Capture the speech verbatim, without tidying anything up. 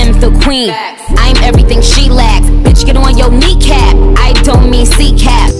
I'm the queen. I'm everything she lacks. Bitch, get on your kneecap. I don't mean C cap.